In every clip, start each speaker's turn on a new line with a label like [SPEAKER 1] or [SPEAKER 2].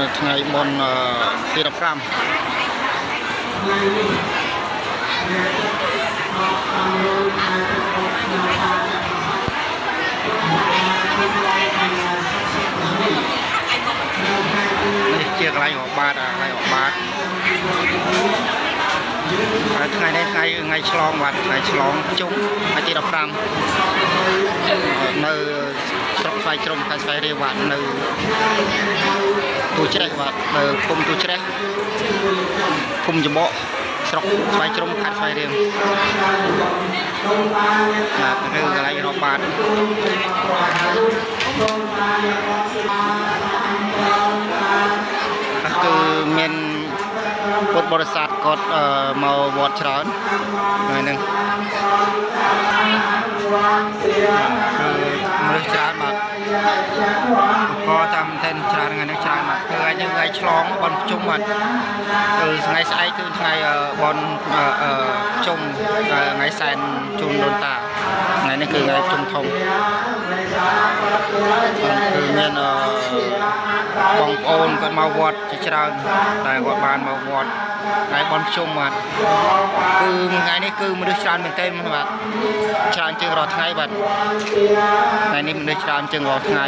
[SPEAKER 1] ថ្ងៃមុនទី15នេះជាកន្លែងអបាតថ្ងៃនេះថ្ងៃឆ្លងបាទថ្ងៃឆ្លងជុំថ្ងៃទី15នៅស្រុកស្វាយជ្រុំខេត្តស្វាយរៀងបាទនៅទូជ្រេះបាទនៅភូមិទូជ្រេះភូមិចំបកស្រុកស្វាយជ្រុំខេត្តស្វាយរៀងបាទគឺកន្លែងរកបាទគឺមានពុទ្ធបរិស័ទគាត់មកវត្តច្រើនហើយហ្នឹងគឺមនុស្សច្រើនបាទក៏តាមតែច្រើនថ្ងៃនេះច្រើនបាទគឺថ្ងៃឆ្លងបន់ជុំបាទគឺថ្ងៃស្អែកគឺថ្ងៃបន់ជុំថ្ងៃសែនជុំដូនតាថ្ងៃនេះគឺថ្ងៃជុំធំគឺមានបងប្អូនគាត់មកវត្តជាច្រើនតែគាត់បានមកវត្តថ្ងៃបន់ជុំបាទគឺថ្ងៃនេះគឺមនុស្សច្រើនមែនទែនបាទច្រើនជាងរាល់ថ្ងៃបាទថ្ងៃនេះមនុស្សច្រើនជាងរាល់ថ្ងៃ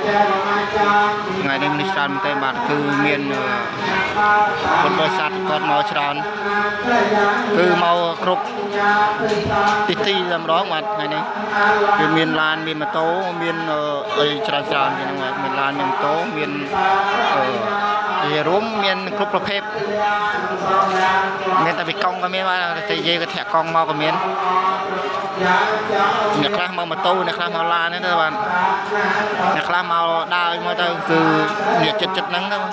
[SPEAKER 1] នេះមនុស្សច្រើនមែនទែនបាទគឺមានពុទ្ធបរិស័ទគាត់មកច្រើនគឺមកគ្រប់ទីតែម្ដងបាទថ្ងៃនេះគឺមានឡានមានម៉ូតូមានអីច្រើនជាងហ្នឹងបាទមានឡានមានម៉ូតូមានជារួមមានគ្រប់ប្រភេទមានតែពីកង់ក៏មានបាទតែនិយាយក៏ធាក់កង់មកក៏មានអ្នកខ្លះមកម៉ូតូអ្នកខ្លះមកឡានហ្នឹងទៅបាទអ្នកខ្លះមកដើរមកទៅគឺអ្នកចិត្តហ្នឹងទៅ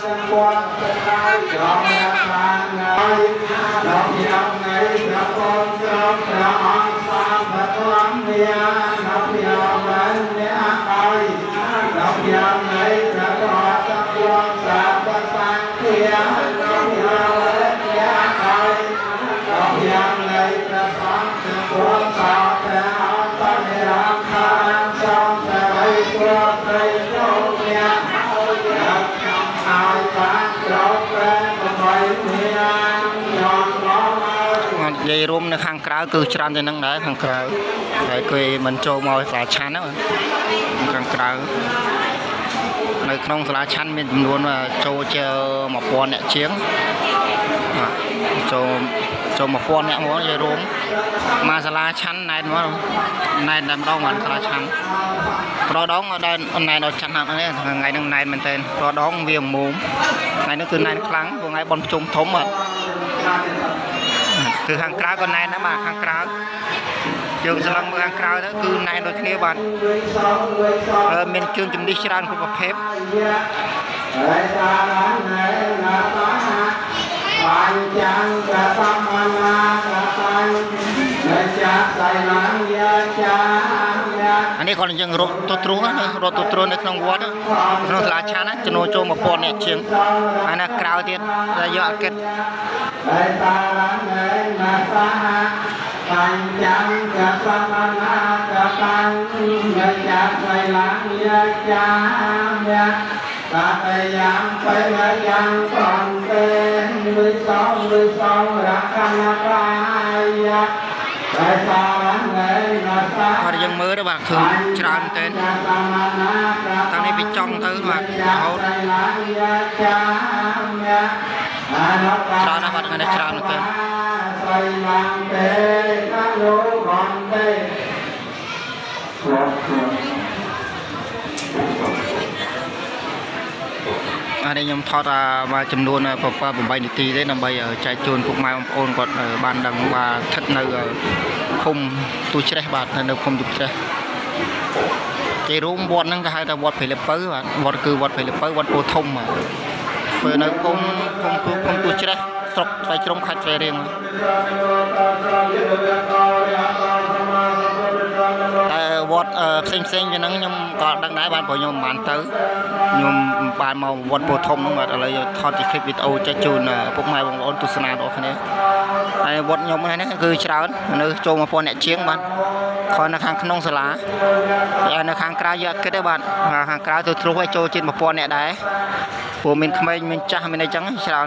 [SPEAKER 1] និយាយរួមនៅខាងក្រៅគឺច្រើនទៅនឹងដែរខាងក្រៅហើយគេមិនចូលមកសាលាឆាន់ហ្នឹងខាងក្រៅនៅក្នុងសាលាឆាន់មានចំនួនចូលជា1000អ្នកជាងចូល1000អ្នកមកនិយាយរួមមកសាលាឆាន់ណែនមកណែនតែម្ដងបានសាលាឆាន់ប្រដងដល់ណែនដល់ឆាន់ហ្នឹងថ្ងៃហ្នឹងណែនមែនតើប្រដងវាមុំថ្ងៃនេះគឺណែនខ្លាំងព្រោះថ្ងៃបន់ជុំធំបាទគឺខាងក្រៅក៏ណែនដែរបាទខាងក្រៅយើងស្លឹងមើលខាងក្រៅទៅគឺណែនដូចគ្នាបាទមានជើងជំនិះច្រើនគ្រប់ប្រភេទអានេះគាត់យើងរត់ទៅទ្រង់ណារត់ទៅទ្រង់នៅក្នុងវត្តក្នុងសាលាឆាន់ណាចំនួនចូល1000អ្នកជាងហើយណាក្រៅទៀតយកអកិតបញ្ចាំកសមណាកបញ្ញចាសៃឡាងយាចាមៈតតយ៉ាងបេយ៉ាងបំពេវិសងរកណកាយៈតែសារណែណាសាគាត់យើងមើលទៅបាទគឺច្រើនមែនទែនតាំងនេះពីចង់ទៅបាទរហូតច្រើនណាស់បាទថ្ងៃនេះច្រើនមែនទែនអានេះខ្ញុំថតមកចំនួន8នាទីទេដើម្បីចែកជូនពុកម៉ែបងប្អូនគាត់បានដឹងថាស្ថិតនៅភូមិទូជ្រេះបាទនៅភូមិទូជ្រេះគេរួមវត្តហ្នឹងគេហៅថាវត្តព្រៃលពៅបាទវត្តគឺវត្តព្រៃលពៅវត្តពោធំបាទពេលនៅភូមិទូជ្រេះស្រុកស្វាយជ្រុំខេត្តស្វាយរៀងតែវត្តផ្សេងៗយ៉ាងហ្នឹងខ្ញុំក៏ដឹងដែរបាទព្រោះខ្ញុំមិនបានទៅខ្ញុំបានមកវត្តពោធំហ្នឹងបាទឥឡូវថតជាคลิปវីដេអូចែកជូនពុកម៉ែបងប្អូនទស្សនាបងប្អូនគ្នាហើយវត្តខ្ញុំនេះគឺច្រើនមនុស្សចូល1000អ្នកជាងបាទ
[SPEAKER 2] còn là hàng nông sả lá là hàng cá dưa cái đấy bạn hàng cá từ trôi trôi trên một pon này đấy của mình cha mình này trắng sao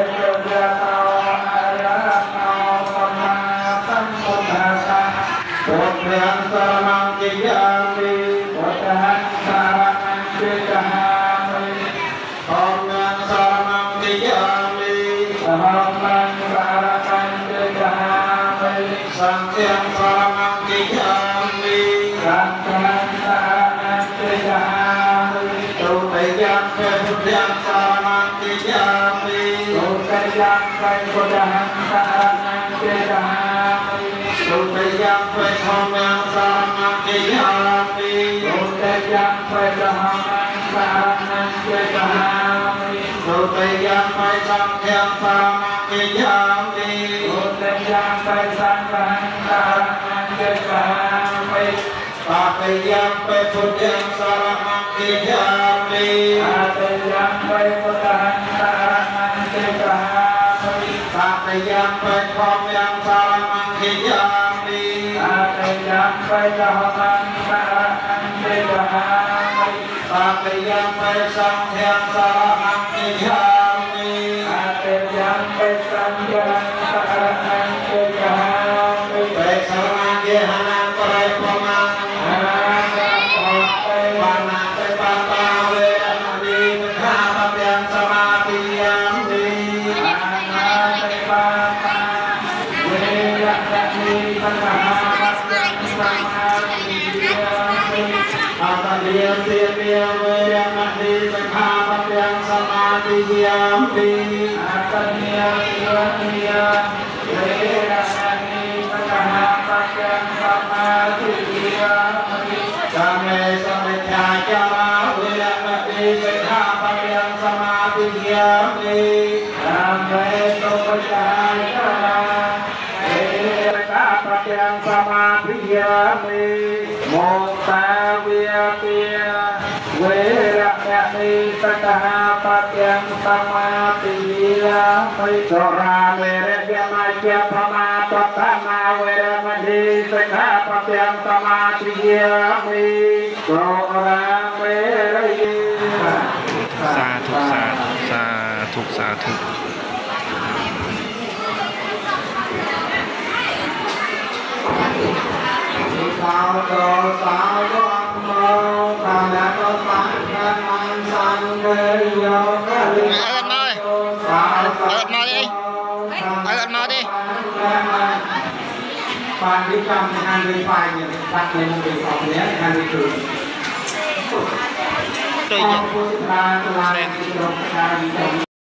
[SPEAKER 1] Bạn đi trong hàng người phải những đặt lên một cái phòng nhé hàng người thường tôi